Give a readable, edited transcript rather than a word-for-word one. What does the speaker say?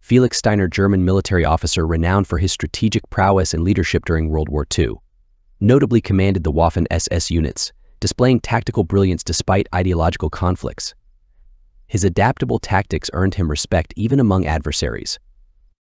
Felix Steiner, German military officer renowned for his strategic prowess and leadership during World War II. Notably commanded the Waffen-SS units, displaying tactical brilliance despite ideological conflicts. His adaptable tactics earned him respect even among adversaries.